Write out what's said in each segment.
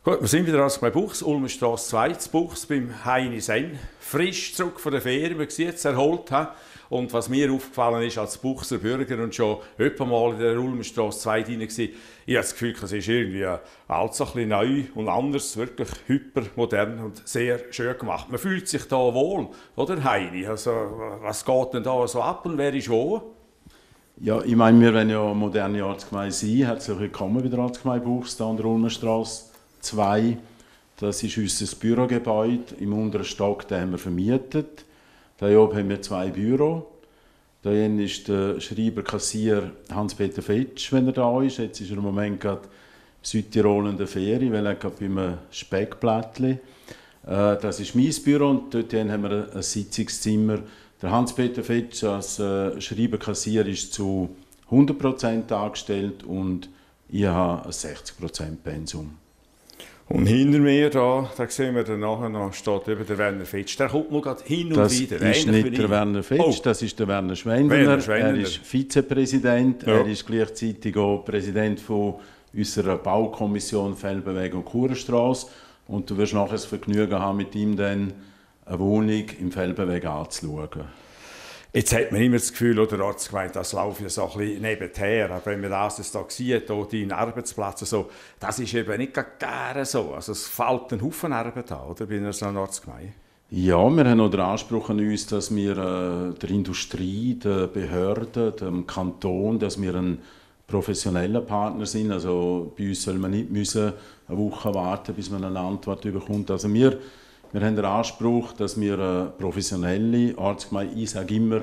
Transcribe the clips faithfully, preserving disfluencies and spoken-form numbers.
Gut, wir sind wieder also bei Buchs, Ulmenstrasse zwei, zu Buchs beim Heini Senn. Frisch zurück von der Ferien, wir sehen es erholt haben. Und was mir aufgefallen ist als Buchser Bürger und schon etwa mal in der Ulmenstrasse zwei drin war, ich habe das Gefühl, es ist irgendwie alles ein bisschen neu und anders, wirklich hypermodern und sehr schön gemacht. Man fühlt sich da wohl, oder Heini? Also, was geht denn da so ab und wer ist wo? Ja, ich meine, wir wollen ja moderne Ortsgemeinde sein. Herzlich willkommen bei der Ortsgemeinde Buchs, hier an der Ulmenstrasse zwei. Das ist unser Bürogebäude. Im unteren Stock den haben wir vermietet. Hier oben haben wir zwei Büros. Hier ist der Schreiber-Kassier Hans-Peter Fetsch, wenn er da ist. Jetzt ist er im Moment gerade in Südtirol in der Ferie, weil er gerade bei einem Speckblättchen. Das ist mein Büro und dort haben wir ein Sitzungszimmer. Der Hans-Peter Fetsch als äh, Schreiber-Kassier ist zu hundert Prozent angestellt und ich habe ein sechzig Prozent Pensum. Und hinter mir, da, da sehen wir dann nachher noch, steht eben der Werner Fetsch. Der kommt nur gerade hin und das wieder. Das ist nicht der Werner Fetsch, oh. Das ist der Werner Schwendener. Werner Schwendener. Er ist Vizepräsident, ja. Er ist gleichzeitig auch Präsident von unserer Baukommission Feldberweg und Churenstrasse. Und du wirst nachher das Vergnügen haben, mit ihm dann eine Wohnung im Feldberweg anzuschauen. Jetzt hat man immer das Gefühl, oder Ortsgemeinde, das läuft ja so ein bisschen nebenher. Aber wenn man das jetzt hier sieht, hier deinen Arbeitsplatz, so, das ist eben nicht gerne so. Also es fällt ein Haufen Arbeit an, oder, bei so einer Ortsgemeinde? Ja, wir haben auch den Anspruch an uns, dass wir äh, der Industrie, der Behörden, dem Kanton, dass wir ein professioneller Partner sind. Also bei uns soll man nicht müssen eine Woche warten, bis man eine Antwort bekommt. Also wir Wir haben den Anspruch, dass wir eine professionelle Ortsgemeinde, ich sage immer,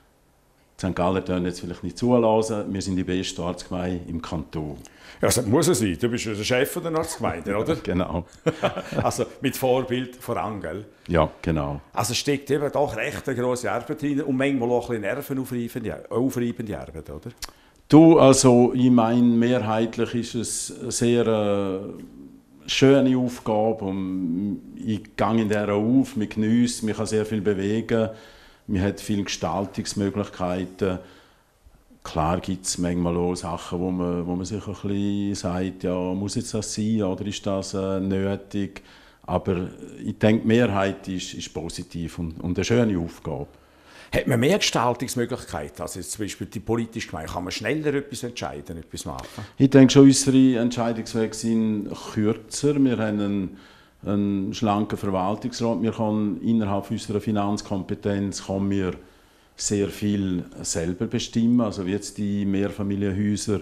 Sankt Galler können jetzt vielleicht nicht zulassen, wir sind die beste Ortsgemeinde im Kanton. Ja, das muss es sein. Du bist ja der Chef der Ortsgemeinde, oder? Genau. Also mit Vorbild voran, gell? Ja, genau. Also steckt eben doch recht eine grosse Arbeit drin und manchmal auch ein bisschen nervenaufreibende, aufreibende Arbeit, oder? Du, also ich meine, mehrheitlich ist es sehr äh, schöne Aufgabe und ich gehe in der auf, man geniesst, man kann sehr viel bewegen, man hat viele Gestaltungsmöglichkeiten. Klar gibt es manchmal auch Sachen, wo man, wo man sich ein bisschen sagt, ja, muss jetzt das sein oder ist das äh, nötig? Aber ich denke, die Mehrheit ist, ist positiv und, und eine schöne Aufgabe. Hat man mehr Gestaltungsmöglichkeiten als jetzt zum Beispiel die politische Gemeinde? Kann man schneller etwas entscheiden, etwas machen? Ich denke schon, unsere Entscheidungswege sind kürzer. Wir haben einen, einen schlanken Verwaltungsrat. Wir können innerhalb unserer Finanzkompetenz können wir sehr viel selber bestimmen. Also wie jetzt die Mehrfamilienhäuser,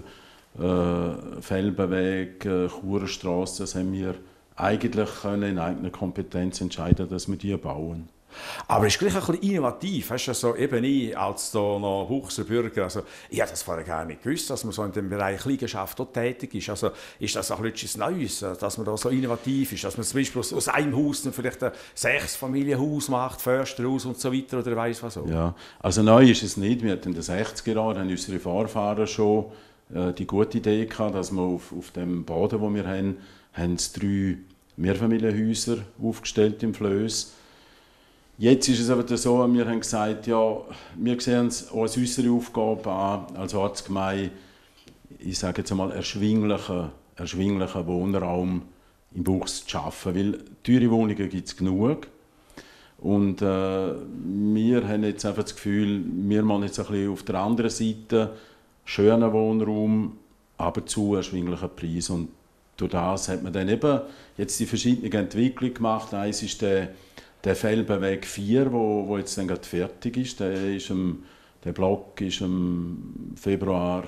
äh, Feldberweg, äh, Churenstrasse, das haben wir eigentlich können in eigener Kompetenz entscheiden, dass wir die bauen. Aber es ist gleich ein bisschen innovativ. Weißt du, also eben ich als da noch Buchser Bürger, also ich habe das vorher gar nicht gewusst, dass man so in dem Bereich Liegenschaft auch tätig ist. Also ist das auch etwas Neues, dass man da so innovativ ist, dass man zum Beispiel aus einem Haus dann vielleicht ein Sechsfamilienhaus macht, Försterhaus und so weiter oder weiss was auch. Ja, also neu ist es nicht. Wir hatten in den sechziger Jahren haben unsere Vorfahren schon äh, die gute Idee gehabt, dass wir auf, auf dem Boden, wo wir haben, haben drei Mehrfamilienhäuser aufgestellt im Flöß. Jetzt ist es aber so, wir haben gesagt, ja, wir sehen es auch als unsere Aufgabe an, als Ortsgemeinde, ich sage jetzt einmal, erschwinglichen, erschwinglichen Wohnraum im Buchs zu schaffen. Weil teure Wohnungen gibt es genug. Und äh, wir haben jetzt einfach das Gefühl, wir machen jetzt ein bisschen auf der anderen Seite schönen Wohnraum, aber zu erschwinglichen Preis. Und durch das hat man dann eben jetzt die verschiedenen Entwicklungen gemacht. Eins ist der Der Feldberweg vier, wo, wo jetzt dann gerade fertig ist, der, ist im, der Block ist im Februar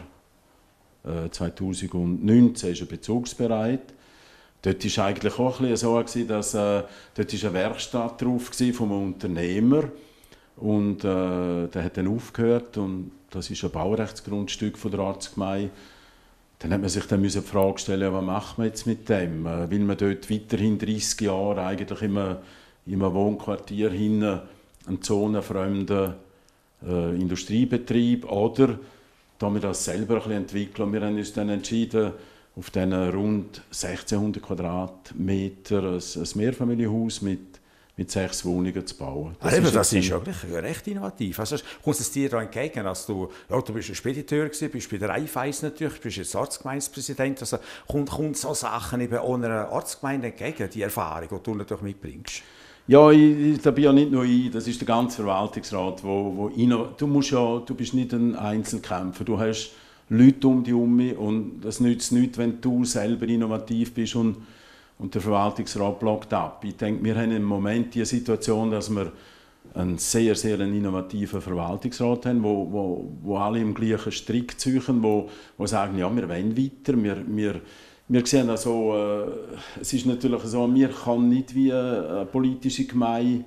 äh, zweitausendneunzehn ist er bezugsbereit. Dort war eigentlich auch ein bisschen so, dass äh, dort ist eine Werkstatt drauf war von einem Unternehmer und äh, der hat dann aufgehört und das ist ein Baurechtsgrundstück von der Ortsgemeinde. Dann hat man sich dann die Frage gestellt, ja, was macht man jetzt mit dem? Äh, will man dort weiterhin dreissig Jahre eigentlich immer in einem Wohnquartier hinten einen zonenfremden äh, Industriebetrieb oder da wir das selber ein bisschen entwickeln. Wir haben uns dann entschieden, auf diesen rund sechzehnhundert Quadratmeter ein, ein Mehrfamilienhaus mit, mit sechs Wohnungen zu bauen. Das, also ist, das ist wirklich recht innovativ. Also, kommt es dir da entgegen, als du, ja, du bist ein Spediteur gewesen, bist bei der Raiffeisen natürlich, bist jetzt Ortsgemeindepräsident, also kommt, kommt so Sachen eben auch einer Ortsgemeinde entgegen, die Erfahrung, die du natürlich mitbringst? Ja, ich, da bin ja nicht nur ich, das ist der ganze Verwaltungsrat, wo, wo inno, du musst ja, du bist nicht ein Einzelkämpfer, du hast Leute um dich herum und das nützt nichts, wenn du selber innovativ bist und Und der Verwaltungsrat blockt ab. Ich denke, wir haben im Moment die Situation, dass wir einen sehr, sehr innovativen Verwaltungsrat haben, wo, wo, wo alle im gleichen Strick ziehen, wo, wo sagen, ja, wir wollen weiter. Wir, wir, wir sehen also, äh, es ist natürlich so, wir können nicht wie eine politische Gemeinde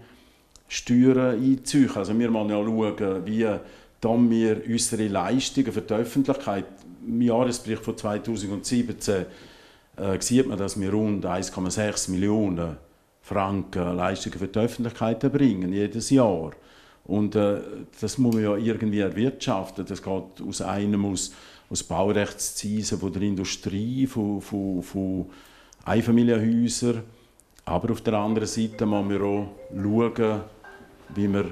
Steuern einziehen. Also wir müssen ja schauen, wie dann wir unsere Leistungen für die Öffentlichkeit, im Jahresbericht von zweitausendsiebzehn, Äh, sieht man, dass wir rund eins Komma sechs Millionen Franken Leistungen für die Öffentlichkeit erbringen, jedes Jahr. Und äh, das muss man ja irgendwie erwirtschaften. Das geht aus einem aus, aus Baurechtszinsen von der Industrie, von, von, von Einfamilienhäusern. Aber auf der anderen Seite müssen wir auch schauen, wie wir,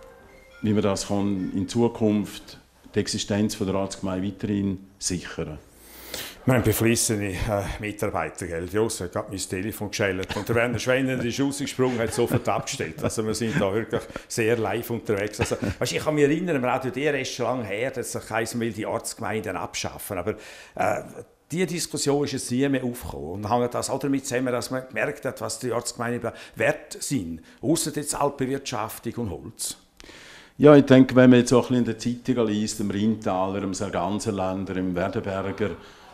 wie wir das kann in Zukunft die Existenz der Ratsgemeinde weiterhin sichern kann. Wir haben beflissene äh, Mitarbeiter, gell? Jos hat gerade mein Telefon geschält. Und der Werner Schwenner ist rausgesprungen, hat sofort abgestellt. Also wir sind da wirklich sehr live unterwegs. Also, weißt, ich kann mich erinnern, wir hatten ja erst schon lange her, dass sich heisst, will die Ortsgemeinden abschaffen. Aber äh, diese Diskussion ist jetzt nie mehr aufgekommen. Und hängt das auch damit zusammen, dass man gemerkt hat, was die Ortsgemeinden wert sind. Ausser jetzt Alpbewirtschaftung und Holz. Ja, ich denke, wenn man jetzt auch ein bisschen in der Zeitung liest, im Rheintaler, im Sarganserländer, im Werdenberger,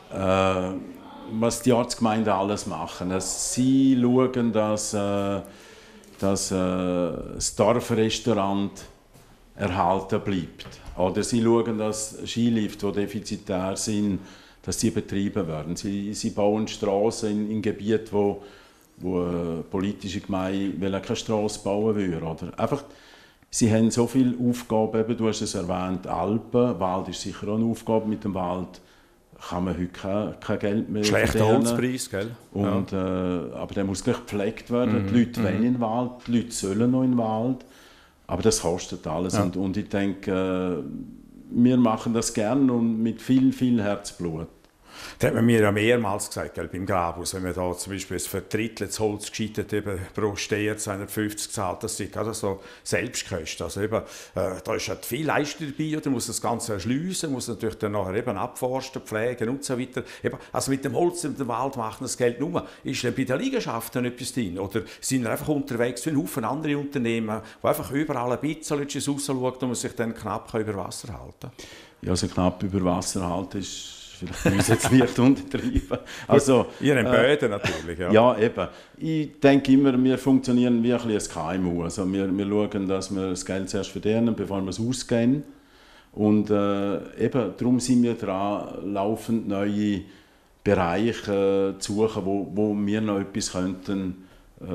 Äh, was die Ortsgemeinden alles machen. Sie schauen, dass, äh, dass äh, das Dorfrestaurant erhalten bleibt. Oder sie schauen, dass Skilifte, die defizitär sind, dass sie betrieben werden. Sie, sie bauen Strassen in, in Gebieten, wo, wo eine politische Gemeinde keine Strasse bauen würde. Oder einfach, sie haben so viele Aufgaben, eben, du hast es erwähnt, Alpen, Wald ist sicher auch eine Aufgabe mit dem Wald. Kann man heute kein, kein Geld mehr schlechter verdienen. Holzpreis, gell? Und, ja. äh, aber der muss gleich gepflegt werden. Mm, die Leute mm. wollen in den Wald, die Leute sollen noch in den Wald. Aber das kostet alles. Ja. Und, und ich denke, äh, wir machen das gerne und mit viel, viel Herzblut. Das hat man mir ja mehrmals gesagt, gell, beim Grabhaus, wenn man da zum Beispiel für ein Drittel das Holz gescheitert eben pro Steher zweihundertfünfzig zahlt, das sind gerade so Selbstkosten. Also eben, äh, da ist halt viel Leistung dabei, oder muss das Ganze erschliessen, muss natürlich dann nachher eben abforsten, pflegen und so weiter. Eben, also mit dem Holz in dem Wald machen das Geld nur. Ist denn bei den Liegenschaften etwas drin? Oder sind wir einfach unterwegs wie ein Haufen andere Unternehmen, die einfach überall ein bisschen rausschauen und man sich dann knapp über Wasser halten kann? Ja, also knapp über Wasser halten ist vielleicht bei uns jetzt leicht untertrieben. Also, ihr habt äh, Böden natürlich, ja. Ja, eben. Ich denke immer, wir funktionieren wie ein, ein K M U. Also wir, wir schauen, dass wir das Geld zuerst verdienen, bevor wir es ausgeben. Und äh, eben, darum sind wir dran, laufend neue Bereiche äh, zu suchen, wo, wo wir noch etwas könnten,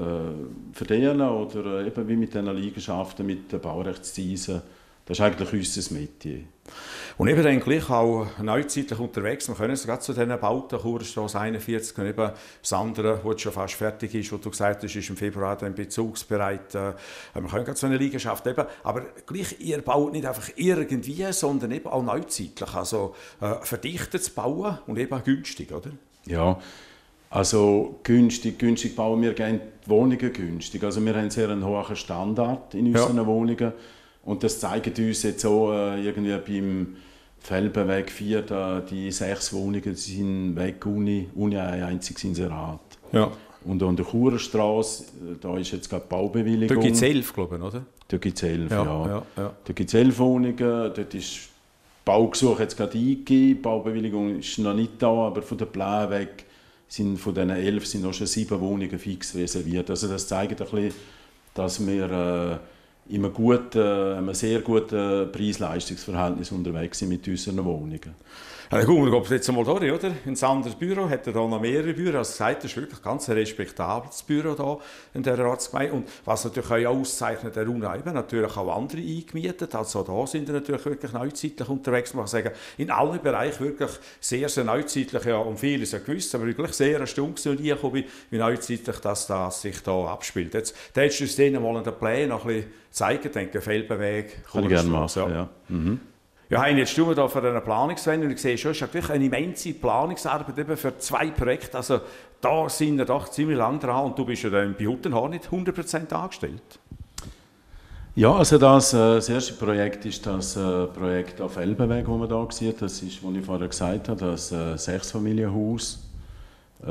äh, verdienen oder äh, eben wie mit diesen Liegenschaften, mit den Baurechtszinsen. Das ist eigentlich unser Metier. Und eben dann gleich auch neuzeitlich unterwegs. Wir können es gerade zu diesen Bauten, Churenstrasse einundvierzig, und eben das andere, das schon fast fertig ist, wo du gesagt hast, ist im Februar dann bezugsbereit. Wir können gerade so eine Liegenschaft eben, aber gleich, ihr baut nicht einfach irgendwie, sondern eben auch neuzeitlich. Also äh, verdichtet zu bauen und eben auch günstig, oder? Ja, also günstig, günstig bauen wir gerne die Wohnungen günstig. Also wir haben sehr einen hohen Standard in unseren ja. Wohnungen. Und das zeigt uns jetzt auch äh, irgendwie beim Felbenweg vier, da, die sechs Wohnungen die sind weg, Uni, Uni ein einziges Inserat. Ja. Und an der Churenstrasse, da ist jetzt gerade Baubewilligung. Da gibt es elf, glaube ich, oder? Da gibt es elf, ja. ja. ja, ja. Da gibt es elf Wohnungen, dort ist Baugesuch jetzt gerade eingegeben, Baubewilligung ist noch nicht da, aber von der Pläne weg sind von diesen elf sind noch schon sieben Wohnungen fix reserviert. Also das zeigt ein bisschen, dass wir äh, in einem, guten, einem sehr guten Preis-Leistungs-Verhältnis unterwegs sind mit unseren Wohnungen. Ja, dann gehen wir jetzt mal durch, oder? In Sanders Büro hat er da noch mehrere Büros. Also gesagt, das ist wirklich ganz ein respektables Büro da in der Ratsgemeinde. Und was natürlich auch auszeichnet, der Raum eben natürlich auch andere eingemietet. Also da sind wir natürlich wirklich neuzeitlich unterwegs. Man kann sagen, in allen Bereichen wirklich sehr, sehr neuzeitlich. Ja, um vieles ja gewusst, aber wirklich sehr erstaunt und ich komme, wie neuzeitlich das, das sich da abspielt. Jetzt hättest du uns denen mal an den Plänen noch ein bisschen zeigen, denke Feldbeweg. Kann ich gerne machen, ja. ja. Mhm. Ja, Hein, jetzt stehen wir hier vor einer Planungswende und ich sehe schon, es ist wirklich eine immense Planungsarbeit eben für zwei Projekte. Also da sind wir doch ziemlich lang dran und du bist ja dann bei Huttenhorn nicht hundert Prozent angestellt. Ja, also das, äh, das erste Projekt ist das äh, Projekt auf Feldbeweg, das man hier sieht. Das ist, was ich vorher gesagt habe, das äh, Sechsfamilienhaus, äh,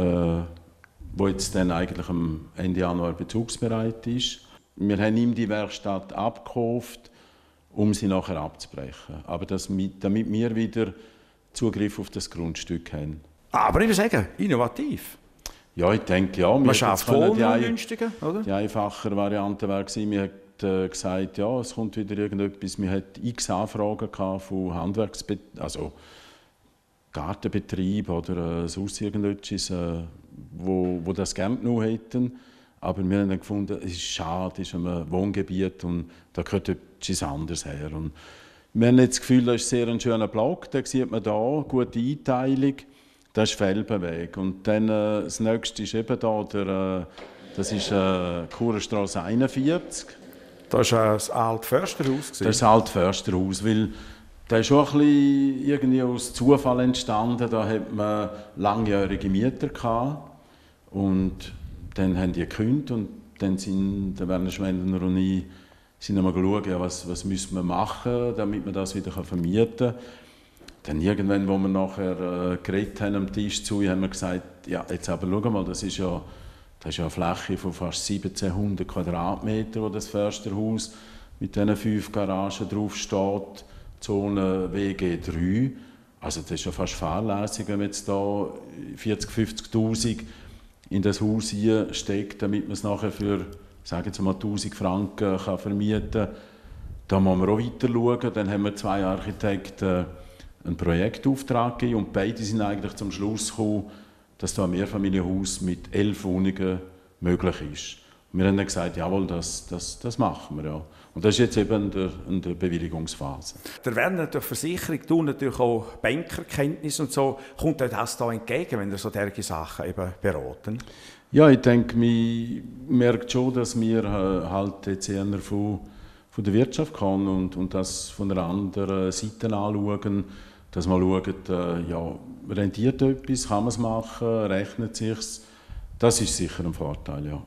wo jetzt dann eigentlich am Ende Januar bezugsbereit ist. Wir haben ihm die Werkstatt abgekauft, um sie nachher abzubrechen. Aber das, damit wir wieder Zugriff auf das Grundstück haben. Aber ich würde sagen, innovativ. Ja, ich denke, ja. Man schafft voll die, günstiger, oder? Die einfache Variante war, wir haben äh, gesagt, ja, es kommt wieder irgendetwas. Wir hatten x Anfragen von Handwerksbetrieben, also Gartenbetrieben oder äh, sonst irgendetwas, äh, wo, wo das gerne genommen hätten. Aber wir haben dann gefunden, es ist schade, es ist ein Wohngebiet und da gehört etwas anderes her. Und wir haben jetzt das Gefühl, das ist sehr ein schöner Block, da sieht man hier, gute Einteilung, das ist Felbenweg. Und dann äh, das nächste ist eben da, der, äh, das ist äh, Churenstrasse einundvierzig. Das war das alte Försterhaus. Das ist das alte Försterhaus, weil das ist schon ein bisschen irgendwie aus Zufall entstanden. Da hat man langjährige Mieter gehabt und dann haben die gekündigt und dann sind der Werner Schwender und ich sind einmal geschaut, ja, was, was müssen wir machen, damit wir das wieder vermieten können. Dann irgendwann, wo wir nachher äh, geredet haben am Tisch zu, haben wir gesagt, ja, jetzt aber schau mal, das ist ja, das ist ja eine Fläche von fast siebzehnhundert Quadratmeter, wo das Försterhaus mit diesen fünf Garagen drauf steht, Zone W G drei. Also das ist ja fast fahrlässig, wenn man jetzt da vierzig-, fünfzigtausend in das Haus hier steckt, damit man es nachher für, sagen wir mal, tausend Franken kann vermieten kann. Da müssen wir auch weiter schauen. Dann haben wir zwei Architekten einen Projektauftrag gegeben und beide sind eigentlich zum Schluss gekommen, dass da ein Mehrfamilienhaus mit elf Wohnungen möglich ist. Und wir haben dann gesagt, jawohl, das, das, das machen wir. Ja. Und das ist jetzt eben in der, in der Bewilligungsphase. Der Werner, der Versicherung, tut natürlich auch Bankerkenntnis und so. Kommt euch das da entgegen, wenn ihr so derartige Sachen eben beraten? Ja, ich denke, man merkt schon, dass wir halt jetzt eher von, von der Wirtschaft kommen und, und das von einer anderen Seite anschauen. Dass man schaut, äh, ja, rentiert etwas, kann man es machen, rechnet es sich. Das ist sicher ein Vorteil, ja.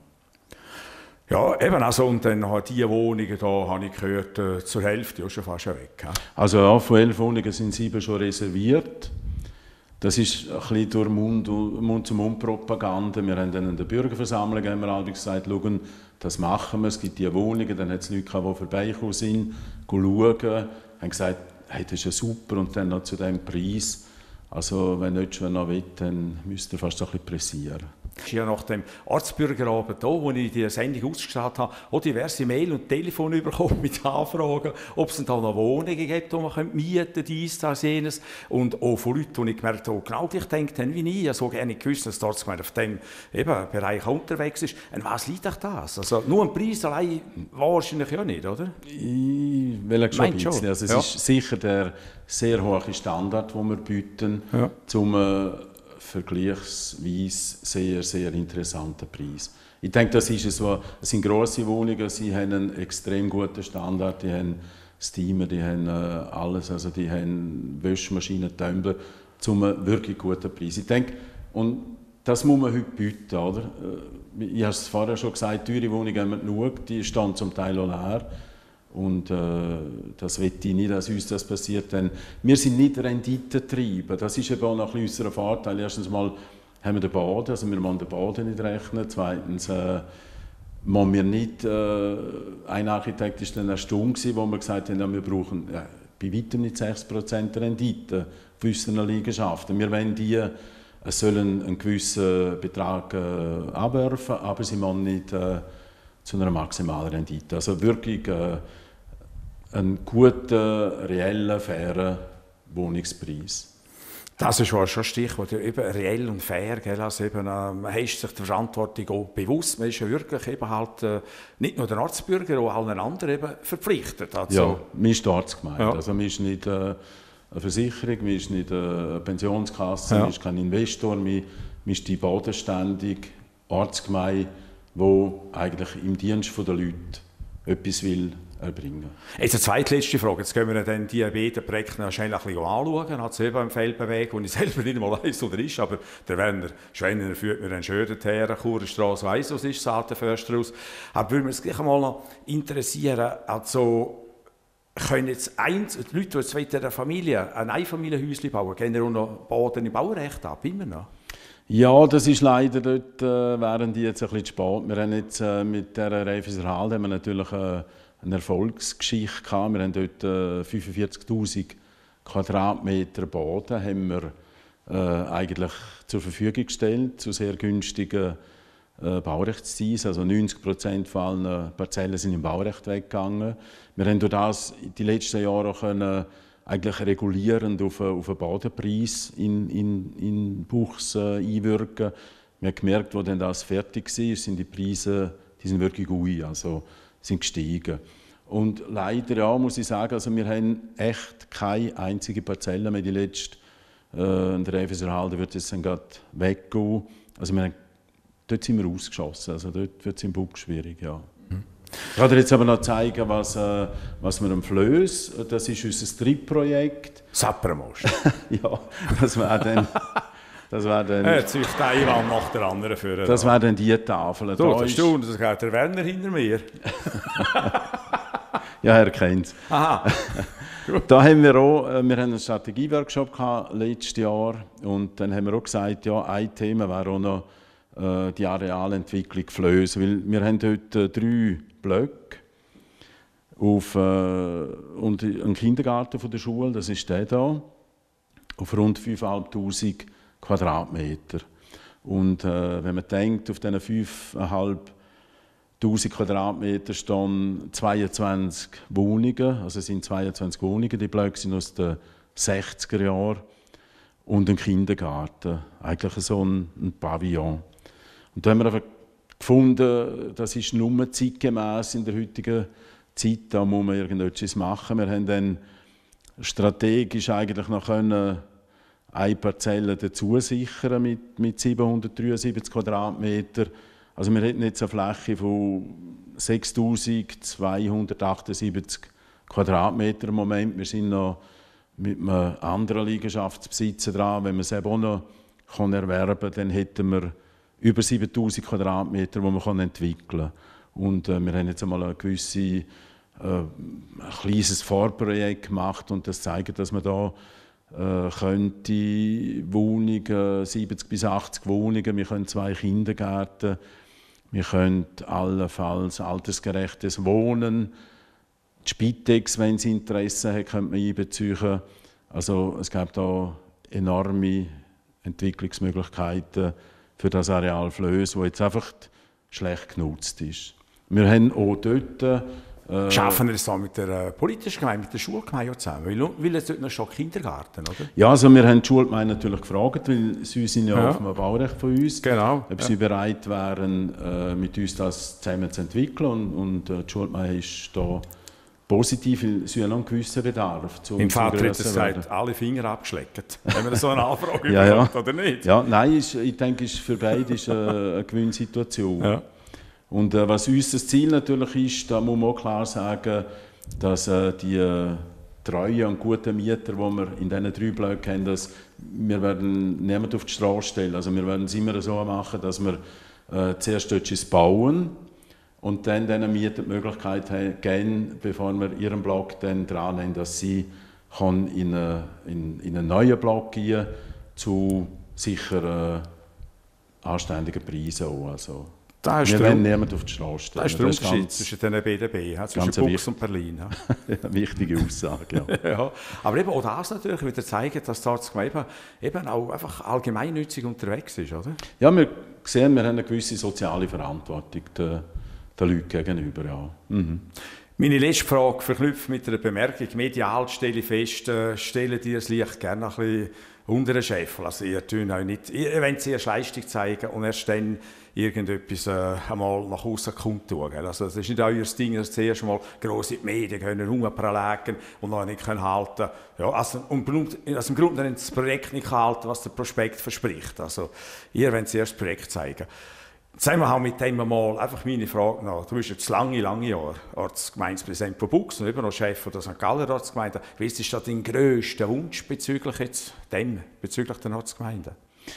Ja, eben, also, und dann diese Wohnungen hier, habe ich gehört, äh, zur Hälfte auch schon fast weg. He? Also ja, von elf Wohnungen sind sieben schon reserviert. Das ist ein bisschen durch Mund-zu-Mund-Propaganda. Wir haben dann in der Bürgerversammlung haben wir alle gesagt, schauen, das machen wir, es gibt diese Wohnungen. Dann hat es Leute, die vorbeigekommen sind, schauen, haben gesagt, hey, das ist ja super und dann noch zu diesem Preis. Also wenn nicht schon noch will, dann müsst ihr fast ein bisschen pressieren. Ich habe nach dem Ortsbürgerabend hier, wo ich die Sendung ausgestrahlt habe, auch diverse Mail und Telefone bekommen mit Anfragen, ob es da noch Wohnungen gibt, die man mieten könnte, dies, das, jenes. Und auch von Leuten, die ich gemerkt habe, genau gleich gedacht haben wie ich. Ich habe so gerne gewusst, dass die Ortsgemeinde auf diesem Bereich unterwegs ist. Und was liegt euch das? Also nur ein Preis allein wahrscheinlich ja nicht, oder? Ich will schon ein bisschen. Also es ja. ist sicher der sehr hohe Standard, den wir bieten, ja. zum äh, vergleichsweise sehr, sehr interessanten Preis. Ich denke, das ist es. Es sind grosse Wohnungen, sie haben einen extrem guten Standard, die haben Steamer, die haben äh, alles, also die haben Wäschmaschinen, Tumbler, zum einen wirklich guten Preis. Ich denke, und das muss man heute bieten, oder? Ich habe es vorher schon gesagt, teure Wohnungen haben wir genug, die stehen zum Teil auch leer. Und äh, das will ich nicht, dass uns das passiert. Denn wir sind nicht Renditentrieben. Das ist eben auch noch ein bisschen unser Vorteil. Erstens mal haben wir den Boden, also wir müssen den Boden nicht rechnen. Zweitens äh, müssen wir nicht, äh, ein Architekt war dann erstaunt, wo wir gesagt haben, ja, wir brauchen äh, bei weitem nicht sechs Prozent Rendite für unsere Liegenschaften. Wir wollen die, es sollen einen gewissen Betrag äh, abwerfen, aber sie müssen nicht äh, zu einer maximalen Rendite. Also wirklich äh, einen guten, reellen, fairen Wohnungspreis. Das ist schon ein Stichwort, eben reell und fair. Gell? Also eben, äh, man ist sich der Verantwortung auch bewusst. Man ist ja wirklich eben halt, äh, nicht nur den Ortsbürger, auch allen anderen eben verpflichtet. Also, ja, man ist die Ortsgemeinde. Ja. Also man ist nicht äh, eine Versicherung, man ist nicht eine Pensionskasse, Ja. man ist kein Investor, man, man ist die bodenständige Ortsgemeinde, die eigentlich im Dienst der Leute etwas will erbringen. Jetzt eine zweitletzte Frage. Jetzt gehen wir dann die beiden Projekte wahrscheinlich ein bisschen anschauen. Hat es eben im Feldbeweg, wo ich selber nicht mal weiss, wo der ist, aber der Werner Schwenner führt mir einen schönen her, Churenstrasse weiss, was ist, Saatenförsterhaus. Aber würde mich es gleich mal noch interessieren, also können jetzt eins, die Leute, die jetzt in einer Familie ein Einfamilienhäuschen bauen, gehen ja auch noch Boden im Baurecht ab, immer noch? Ja, das ist leider dort, äh, wären die jetzt ein bisschen zu spät. Wir haben jetzt äh, mit der Raiffeisen Halde haben wir natürlich äh, eine Erfolgsgeschichte gehabt. Wir haben dort äh, fünfundvierzigtausend Quadratmeter Boden haben wir, äh, eigentlich zur Verfügung gestellt, zu sehr günstigen äh, Baurechtspreisen. Also neunzig Prozent von allen Parzellen sind im Baurecht weggegangen. Wir haben durch das die letzten Jahre auch können, eigentlich regulierend auf, auf den Bodenpreis in, in, in Buchs äh, einwirken. Wir haben gemerkt, als dann das fertig war, sind die Preise die sind wirklich gut, also sind gestiegen. Und leider ja, muss ich sagen, also wir haben echt keine einzige Parzelle mehr. Die letzte, äh, der Raiffeisen Halde wird jetzt dann gerade weggehen. Also wir haben, dort sind wir ausgeschossen, also dort wird es im Buch schwierig, ja. Ich kann dir jetzt aber noch zeigen, was, äh, was wir am Flöß, das ist unser Triebprojekt. Sappermost. Ja, das wäre dann... Das wäre dann... Er hat sich eine Wand nach der anderen führen. Das wäre dann die Tafel. Du, das ist du, das geht der Werner hinter mir. Ja, er kennt es. Aha. Da haben wir auch, wir haben einen Strategieworkshop gehabt letztes Jahr und dann haben wir auch gesagt, ja, ein Thema wäre auch noch äh, die Arealentwicklung Flöß, weil wir haben dort äh, drei Blöcke auf, äh, und einen Kindergarten von der Schule, das ist der hier, auf rund fünftausendfünfhundert Quadratmeter. Und äh, wenn man denkt, auf diesen fünftausendfünfhundert Quadratmeter stehen zweiundzwanzig Wohnungen, also es sind zweiundzwanzig Wohnungen, die Blöcke sind aus den sechziger Jahren und ein Kindergarten, eigentlich so ein, ein Pavillon. Und da haben wir einfach gefunden, das ist nur zeitgemäß in der heutigen Zeit, da muss man irgendetwas machen. Wir haben dann strategisch eigentlich noch können eine Parzelle dazu sichern mit, mit siebenhundertdreiundsiebzig Quadratmeter. Also wir hätten jetzt eine Fläche von sechstausendzweihundertachtundsiebzig Quadratmeter im Moment. Wir sind noch mit einem anderen Liegenschaftsbesitzer dran. Wenn man es eben auch noch erwerben kann, dann hätten wir über siebentausend Quadratmeter, die man entwickeln kann. Und äh, wir haben jetzt einmal ein gewisses äh, ein kleines Vorprojekt gemacht und das zeigt, dass man da äh, könnte Wohnungen, siebzig bis achtzig Wohnungen, wir können zwei Kindergärten, wir können allenfalls altersgerechtes Wohnen, die Spitex, wenn sie Interesse hat, könnte man einbeziehen. Also es gibt da enorme Entwicklungsmöglichkeiten für das Areal Flöß, das jetzt einfach schlecht genutzt ist. Wir haben auch dort... Äh, Schaffen wir das so mit der äh, politischen Gemeinde, mit der Schulgemeinde zusammen? Weil, weil es dort noch schon Kindergarten, oder? Ja, also wir haben die Schulgemeinde natürlich gefragt, weil sie sind ja, Ja. auf dem Baurecht von uns, Genau. ob Ja. sie bereit wären, äh, mit uns das zusammen zu entwickeln. Und, und äh, die Schulgemeinde ist da positiv, weil sie haben noch einen gewissen Bedarf. Zum, Im zum Vater hat grösser es werden. gesagt, alle Finger abgeschleckt. Wenn man so eine Anfrage Ja, ja. bekommt, oder nicht? Ja, nein, ist, ich denke, ist für beide ist, äh, eine Gewinnsituation. Ja. Und äh, was unser Ziel natürlich ist, da muss man auch klar sagen, dass äh, die äh, treuen und guten Mieter, die wir in diesen drei Blöcken haben, dass wir werden niemanden auf die Straße stellen. Also wir werden es immer so machen, dass wir äh, zuerst etwas bauen und dann diesen Mietern die Möglichkeit geben, bevor wir ihren Block dann dran haben, dass sie kann in, eine, in, in einen neuen Block gehen zu sicher äh, anständigen Preisen auch. Also, Da ist wir der, wollen niemanden auf die Straße stellen. das ist der Das Unterschied ganz- zwischen den B D B, ja, zwischen ganz Buchs wichtig. und Berlin. Ja. Eine wichtige Aussage, ja. Ja, aber eben auch das natürlich wieder zeigen, dass die Ortsgemeinde eben auch einfach allgemeinnützig unterwegs ist, oder? Ja, wir sehen, wir haben eine gewisse soziale Verantwortung. Der, den Leuten gegenüber. Ja. Mhm. Meine letzte Frage verknüpft mit einer Bemerkung. Medial stelle ich fest, äh, stellen die das Licht gerne ein bisschen unter den Scheffel. Also ihr tun auch nicht, ihr wollt zuerst Leistung zeigen und erst dann irgendetwas äh, einmal nach außen kundtun. Also das ist nicht euer Ding, dass zuerst mal grosse Medien können rumpralegen und noch nicht können halten. Ja, also, und also im Grunde haben das Projekt nicht gehalten, was der Prospekt verspricht. Also ihr wollt zuerst das Projekt zeigen. Sagen wir mit dem mal einfach meine Frage nach. Du bist jetzt lange, lange Jahre Ortsgemeindepräsident von Bux und immer noch Chef der Sankt Galler Ortsgemeinde. Wie ist das dein grösster Wunsch bezüglich jetzt dem, bezüglich der Ortsgemeinde?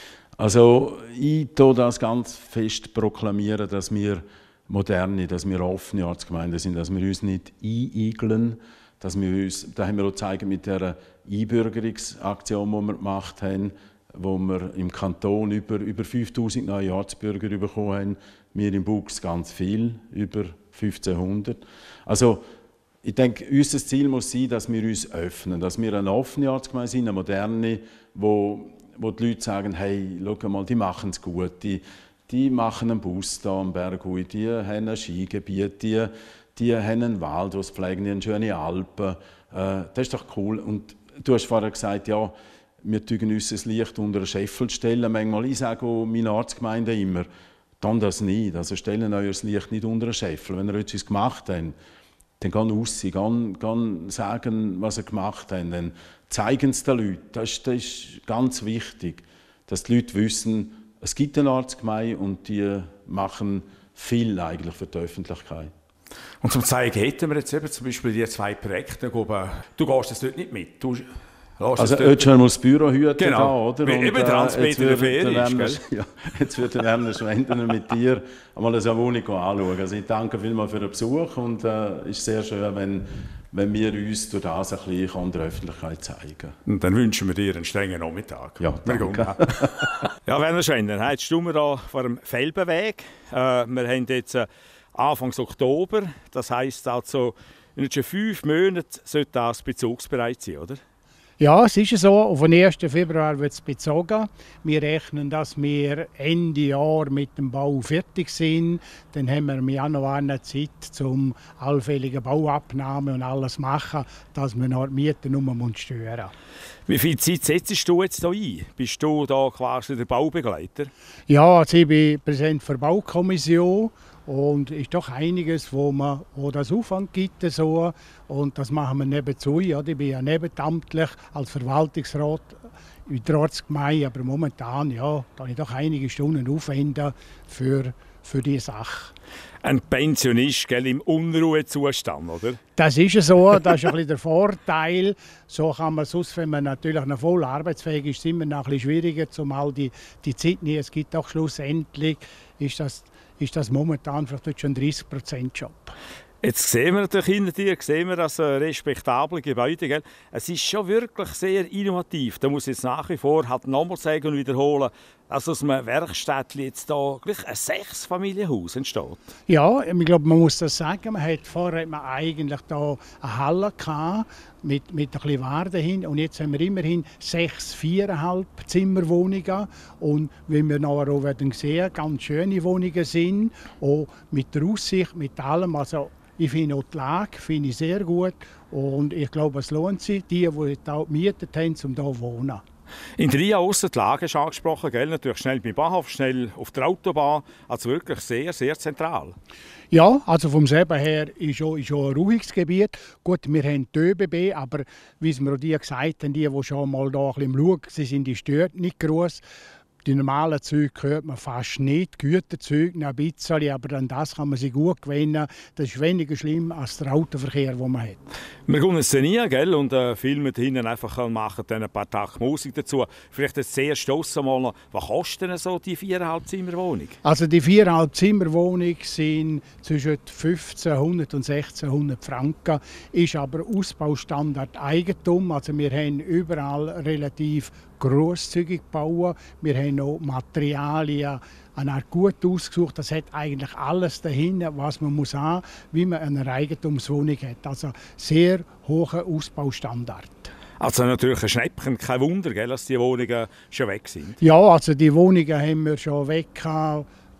Also ich tue das ganz fest proklamieren, dass wir moderne, dass wir offene Ortsgemeinden sind, dass wir uns nicht einigeln, dass wir uns, da haben wir auch gezeigt mit der Einbürgerungsaktion, die wir gemacht haben, wo wir im Kanton über, über fünftausend neue Ortsbürger bekommen haben. Wir im Bux ganz viel, über fünfzehnhundert. Also ich denke, unser Ziel muss sein, dass wir uns öffnen, dass wir eine offene Ortsgemeinde sind, eine moderne, wo, wo die Leute sagen, hey, schau mal, die machen es gut, die, die machen einen Bus da am Berghui, die haben ein Skigebiet, die, die haben einen Wald, wo sie pflegen, die haben schöne Alpen. Äh, das ist doch cool. Und du hast vorher gesagt, ja, wir tun uns das Licht unter den Scheffel stellen. Manchmal, ich sage auch meinen Ortsgemeinden immer, dann das nicht. Also stellen euer Licht nicht unter den Scheffel. Wenn ihr etwas gemacht habt, dann gehen raus, gehen, gehen sagen, was ihr gemacht habt. Dann zeigen es den Leuten. Das ist, das ist ganz wichtig, dass die Leute wissen, es gibt eine Ortsgemeinde und die machen viel eigentlich für die Öffentlichkeit. Und zum Zeigen hätten wir jetzt eben zum Beispiel die zwei Projekte. Du gehst das dort nicht mit. Du Also jetzt schon mal das Büro hüten, genau. Oder? Und, eben Transmeter in der Ferien ist, ja, jetzt würde Werner Schwendner mit dir einmal eine Wohnung anschauen. Also ich danke vielmals für den Besuch und es äh, ist sehr schön, wenn, wenn wir uns durch das ein bisschen an der Öffentlichkeit zeigen. Und dann wünschen wir dir einen strengen Nachmittag. Ja, danke. Ja, Werner Schwendner, jetzt stehen wir hier vor dem Felbenweg. Äh, wir haben jetzt äh, Anfang Oktober, das heisst also, in etwa fünf Monaten sollte das bezugsbereit sein, oder? Ja, es ist so. Auf den ersten Februar wird es bezogen. Wir rechnen, dass wir Ende Jahr mit dem Bau fertig sind. Dann haben wir im Januar eine Zeit zum allfällige Bauabnahme und alles machen, dass wir noch die Miete nur stören. Wie viel Zeit setzt du jetzt hier ein? Bist du da quasi der Baubegleiter? Ja, also ich bin Präsident der Baukommission. Und es ist doch einiges, wo, man, wo das Aufwand gibt. So. Und das machen wir nebenzu. Ja. Ich bin ja nebenamtlich als Verwaltungsrat in der Ortsgemeinde. Aber momentan ja, da ich doch einige Stunden aufwenden für, für diese Sache. Ein Pensionist, gell, im Unruhezustand, oder? Das ist so, das ist ein bisschen der Vorteil. So kann man sonst, wenn man natürlich noch voll arbeitsfähig ist, immer noch ein bisschen schwieriger, zumal die, die Zeit nicht. Es gibt auch schlussendlich, ist das, ist das momentan vielleicht schon ein dreißig Prozent Job. Jetzt sehen wir natürlich hinter dir sehen wir das respektable Gebäude. Gell? Es ist schon wirklich sehr innovativ. Da muss ich jetzt nach wie vor halt nochmal sagen und wiederholen, dass aus einem Werkstättchen jetzt da gleich ein Sechsfamilienhaus entsteht. Ja, ich glaube, man muss das sagen. Man hat vorher hat man eigentlich da eine Halle gehabt, mit, mit ein bisschen Ware hin. Und jetzt haben wir immerhin sechs viereinhalb Zimmerwohnungen. Und wie wir nachher auch werden sehen, ganz schöne Wohnungen sind. Auch mit der Aussicht, mit allem. Also, ich finde auch die Lage finde ich sehr gut. Und ich glaube, es lohnt sich, die, die hier gemietet haben, um hier zu wohnen. In Trier aussen, die Lage ist angesprochen, gell? Natürlich schnell beim Bahnhof, schnell auf der Autobahn, also wirklich sehr, sehr zentral. Ja, also vom selben her ist auch, ist auch ein ruhiges Gebiet. Gut, wir haben die ÖBB, aber wie es mir auch die gesagt haben, die, die schon mal da ein bisschen schauen, sie sind die stört nicht groß. Die normalen Züge hört man fast nicht, die Güterzüge ein bisschen, aber an das kann man sich gut gewöhnen. Das ist weniger schlimm als der Autoverkehr, den man hat. Wir gehen szenieren, gell, und äh, filmen hinten einfach und machen dann ein paar Tage Musik dazu. Vielleicht das sehr stoss mal noch, was kostet denn so die viereinhalb Zimmerwohnung? Also die viereinhalb Zimmerwohnung sind zwischen fünfzehnhundert und sechzehnhundert Franken, ist aber Ausbaustandard Eigentum. Also wir haben überall relativ grosszügig bauen. Wir haben auch Materialien gut ausgesucht. Das hat eigentlich alles dahin, was man muss haben, wie man eine Eigentumswohnung hat. Also sehr hoher Ausbaustandard. Also natürlich ein Schnäppchen, kein Wunder, gell, dass die Wohnungen schon weg sind. Ja, also die Wohnungen haben wir schon weg gehabt.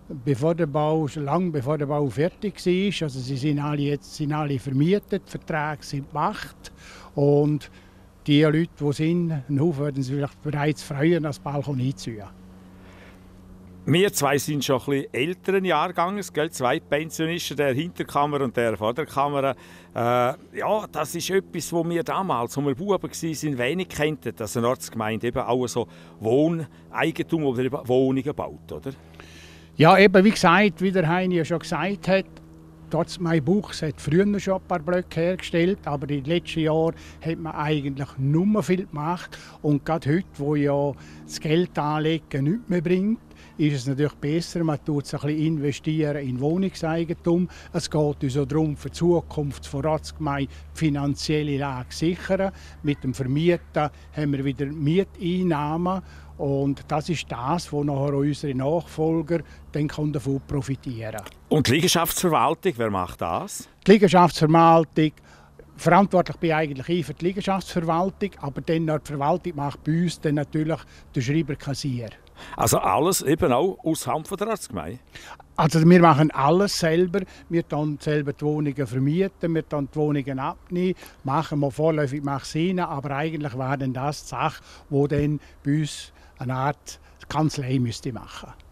bevor der Bau, lang bevor der Bau fertig war. Also sie sind alle jetzt sind alle vermietet, die Verträge sind gemacht und die Leute, die sind, einen Haufen würden sich vielleicht bereits freuen, das Balkon einzuziehen. Wir zwei sind schon ein bisschen älteren Jahrganges, gell? Zwei Pensionisten, der Hinterkammer und der Vorderkammer. Äh, ja, das ist etwas, was wir damals, als wir Buben waren, wenig kannten, dass eine Ortsgemeinde eben auch so Wohneigentum oder eben Wohnungen baut, oder? Ja, eben wie gesagt, wie der Heini ja schon gesagt hat, dort mein Buchs hat früher schon ein paar Blöcke hergestellt, aber in den letzten Jahren hat man eigentlich nur viel gemacht. Und gerade heute, wo ja das Geld anlegen nichts mehr bringt, ist es natürlich besser, man tut es ein bisschen investieren in Wohnungseigentum. Es geht uns auch darum, für die Zukunft von Ortsgemeinde die finanzielle Lage zu sichern. Mit dem Vermieten haben wir wieder Mieteinnahmen. Und das ist das, wo nachher unsere Nachfolger dann davon profitieren können. Und die Liegenschaftsverwaltung, wer macht das? Die Liegenschaftsverwaltung, verantwortlich bin eigentlich ich für die Liegenschaftsverwaltung, aber dann die Verwaltung macht bei uns dann natürlich der Schreiber-Kassier. Also alles eben auch aus Hand der Ortsgemeinde? Also wir machen alles selber. Wir tun selber die Wohnungen vermieten, wir tun die Wohnungen abnehmen, machen wir vorläufig Maxine, aber eigentlich war dann das die Sache, die dann bei uns eine Art Kanzlei müsste machen.